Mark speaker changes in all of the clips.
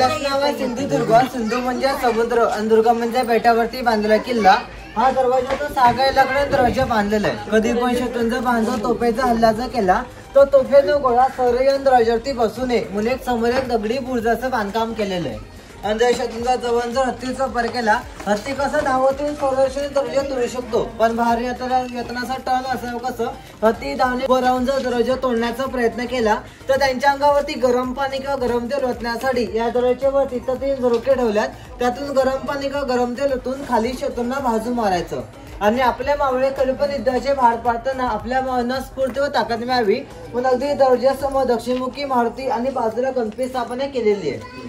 Speaker 1: किल्ल्याचं नाव आहे सिंधुदुर्ग। सिंधू म्हणजे समुद्र आणि दुर्ग म्हणजे बेटावरती बांधलेला किल्ला। हा दरवाजा तो सागायलाकडे दरवाजा बांधलेला आहे। कधी पण शत्रूंचा बांधव तोफेचा हल्लाचा केला तो तोफेचा गोळा सरयन दरवाजावरती बसू नये म्हणून एक समोर एक दगडी बुरुजाचं बांधकाम केलेलं आहे। आणि जर शत्रूंचा जवळ जर हत्तीचा वापर केला, हत्ती कसं धावतून संरक्षण दरवाजा तोडू शकतो, पण बाहेर येतानाचा टर्न असं कसं हत्ती धावणे राहून जर दरवाजा तोडण्याचा प्रयत्न केला तर त्यांच्या अंगावरती गरम पाणी किंवा गरम तेल ओतण्यासाठी या दरवाजावरती तर 3 झरोके ठेवल्यात। त्यातून गरम पाणी किंवा गरम तेल ओतून खाली शत्रूंना भाजून मारायचं। आणि आपल्या मावळे कल्पन युद्धाचे भार पाडताना आपल्या मनास स्फूर्ती व ताकद मिळावी म्हणून अगदी दरवाजासमोर दक्षिणमुखी मारुती आणि बाजूला गणपती स्थापना केलेली आहे।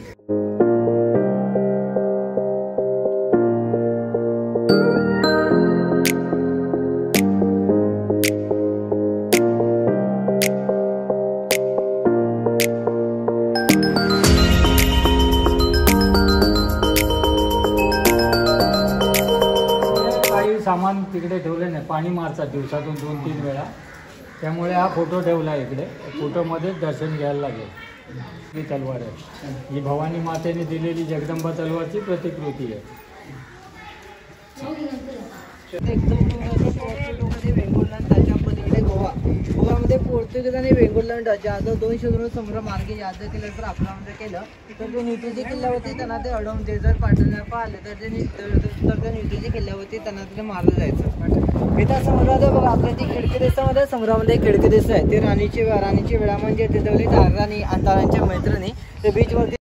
Speaker 2: सामान तिकडे ठेवले नाही, पाणी मारतात दिवसातून 2-3 वेळा, त्यामुळे हा फोटो ठेवला इकडे। फोटोमध्येच दर्शन घ्यायला लागेल। ही तलवार आहे, ही भवानी मातेने दिलेली जगदंबा तलवारची प्रतिकृती आहे। गोवामध्ये पोर्तुगीज आणि वेंगुर्लंड ज्या 2 शत्रू समोर मार्गे याद केलं तर आक्रमण केलं तर ते नीतीची किल्ल्यावरती त्यांना ते अडवून ते जर पाठवण्यात पाहिले तर त्या नीतीच्या किल्ल्यावरती त्यांना ते मारलं जायचं। इथं समुद्रात बघा आपल्या ती खिडकी दिसते, समुद्रामध्ये खिडकी दिसत आहे ती राणीची वेळा म्हणजे ते जवळ राणी आणि तारांच्या मैत्रिणी ते बीचवरती